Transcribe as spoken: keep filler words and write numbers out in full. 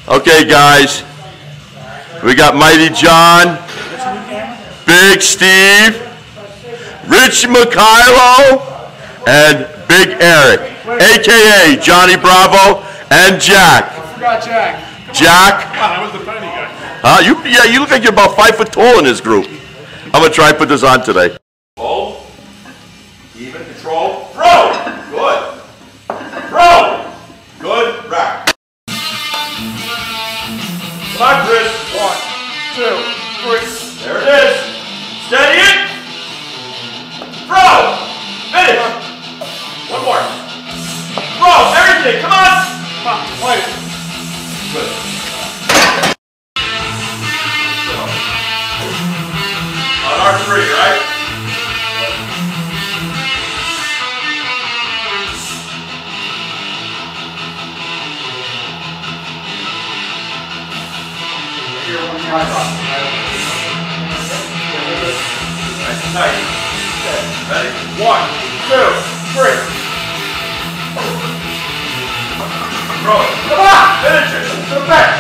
Okay, guys. We got Mighty John, Big Steve, Rich Mikhailo, and Big Eric, a k a. Johnny Bravo, and Jack. I forgot Jack. Jack? I was the tiny guy. Uh, you, yeah, you look like you're about five foot tall in this group. I'm going to try and put this on today. Hold. Even control. Throw. Good. Throw. Good. Rack. Come on, Chris. One, two, three. There it is. Steady it. Throw. Finish. One more. Throw. Everything. Come on. Come on, play it. Good. On R three, right? Nice, nice. Ready? One, two, three. Throw it. Come on! Finish it. Go back.